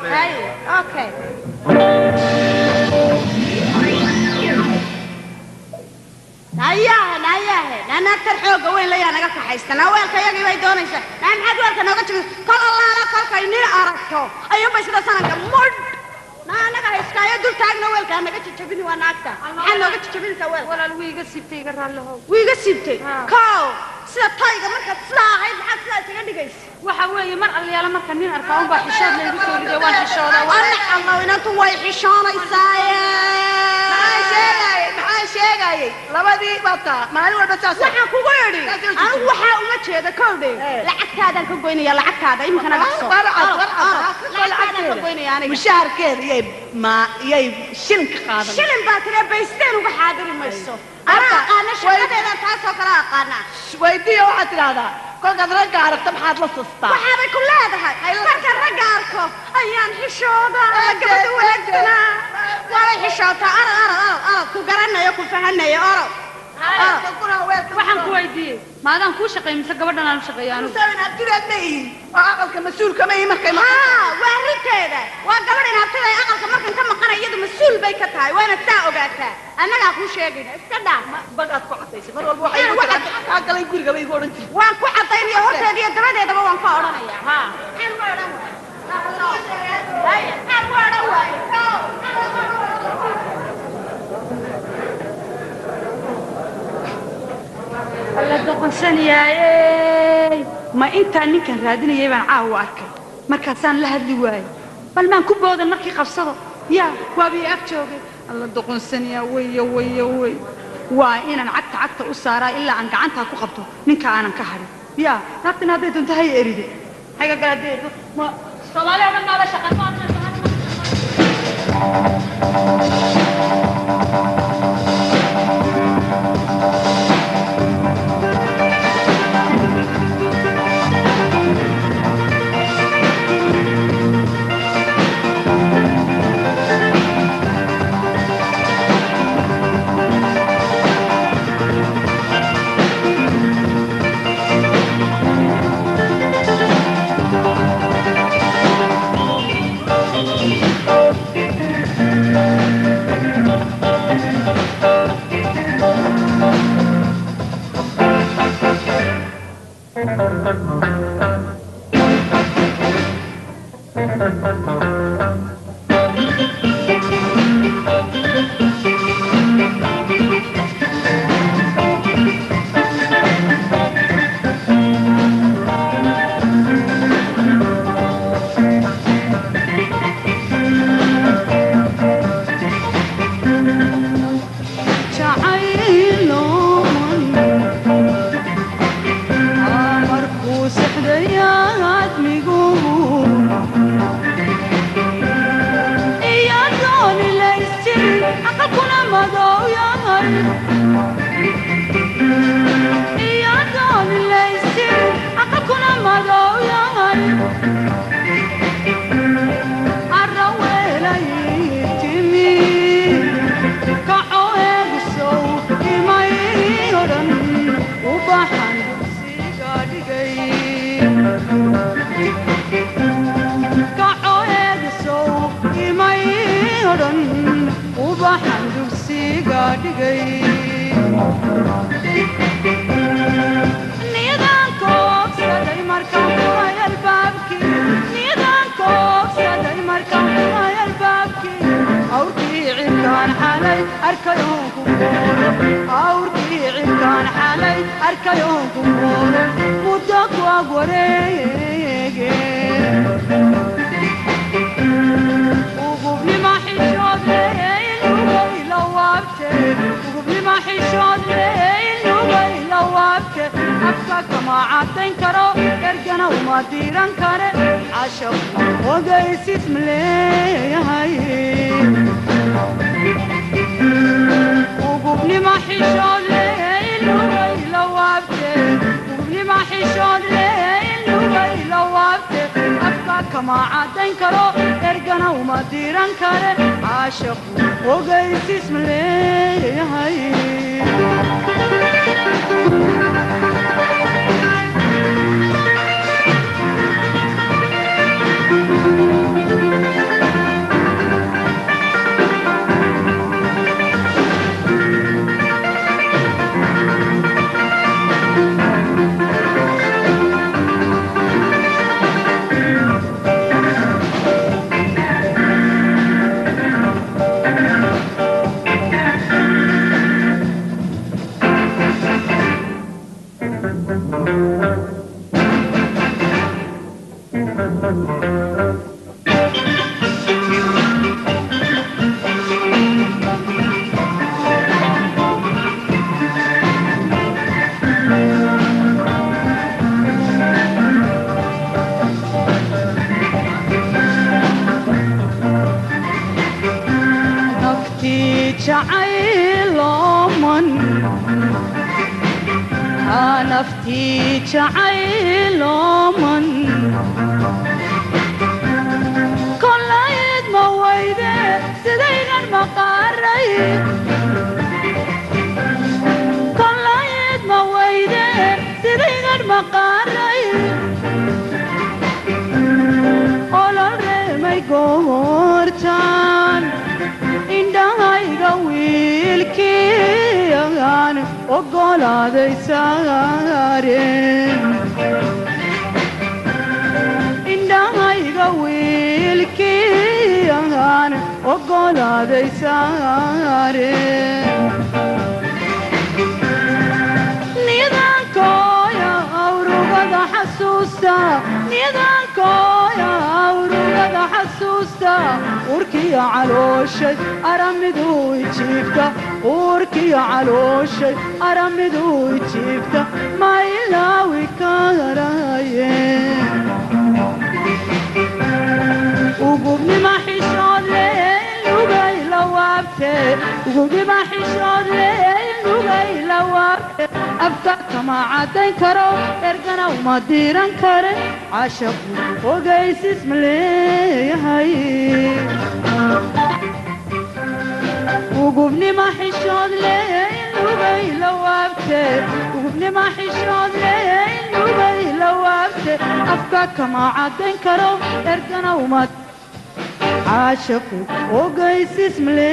هاي اوكي ناياه انا اكثر حوق وين ليا انا كحيستنا ويلك يغي باي دونيسا نان حد ويلك نوغا جيغ كل الله لا كل كاي ني اركتو ايو باي سدا سنه مود انا كحيستايا دول تاغنا ويلك انا كجبيني وانا اكتا انا نوغا جبين سويل ولا ويغا سيبتي غرالهو ويغا سيبتي كاو sida tayga marka slaahay maxaa sidaas iga dhigays waxa weeye mar allayaala marka nin arkaa un baa xishood leeyahay soo dhigay waan xishoodaa Allah inantu way xishoonaysaa maxaa sheegay labadii bata maalin walba taas waxaan kugu yiri anigu waxa uma jeeda kowdhe lacagtaadan ka goynaya lacagtaada imkana dhaqso lacagtaadan ka goynaya aniga mushaharkeeda iyay shilin ka qaadan shilin baa tira baysteen uga xaadiri mayso أنا شغلتي تاسو كلا قانا شويتي واحد هذا كل قد رجع ركب حاد لصستا وحابي كلها هاي مركا رجعكم أيام حشوطة رجعت ولدنا ولا حشوطة أنا كقرنا يكون فهنا يا أرو waxaan ku weydiiyay maadaan ku shaqeey mise gabadhan aan shaqeeyaan sababna abtiradnay aqalka mas'uul kama yahay markay waa riteeda waa gabadhan abtiday aqalka markan ka maqanay iyadu mas'uul bay ka tahay waana taa ogaataa anaga ku sheegayna iska dhaaf bagaad ku cadaysay mar walba waxay ka galay guriga bay ku oran jirtay waan ku cadaynaya horteeda iyo dabadeedaba waan ka oranaya ha in ma oran hay aan ku oran waay alla doqonsanayay ma inta ninkan raadinayay baan caaw arkay markaasaan la hadli waayay bal maan ku boodan markii qabsado yaa waabii ag joogay alla doqonsanaya way waa inaan cagta u saaraa ilaa aan gacanta ku qabto ninka aanan ka harin yaa naagtan hadday doonto hay eride hayga galaadeedo ma Soomaaliya ma nala shaqeyn jacayloman naftii jacayloman kollayd ma weyde sidaynan maqaaray kollayd ma weyde sidaynan maqaaray olol reemay goortaan indhahayga wiilkiiaan ogolaaday saareen indhahayga wiilkiiaan ogolaaday saareen nidankooya awrugada xasuusta nidankooya awrugada xasuusta urkiya calooshay aramiduu ijiibta urkiya calooshay aramiduu ijiibta ma ilaawi karayeen ugubnima xishood leen lugay la waabte ugubnima xishood leen lugay la waabte afka kama cadayn karo ergana uma diiran kare cashaqu ogaysis ma leeyahay ugubnima xishood leen lugay la waabte ugubnima xishood leen lugay la waabte afka kama cadayn karo ergana uma عاشق وقيس اسملي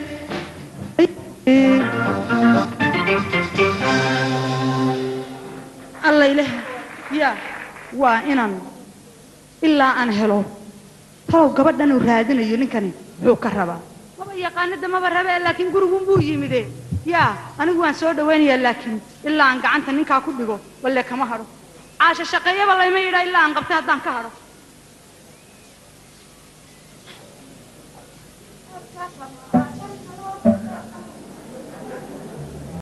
الله إله يا وإنن إلا أن هلو ترى قبضنا نرادنا يونكني هو كهربا ما بيقان ده ما برهبه لكن قربون بوجي مده يا أنا قوان سود وين يا لكن إلا أن قعنت نينك أكو بيجو ولا كم هرو عاش الشقية والله ما يرى إلا أن قبتها دان كهرو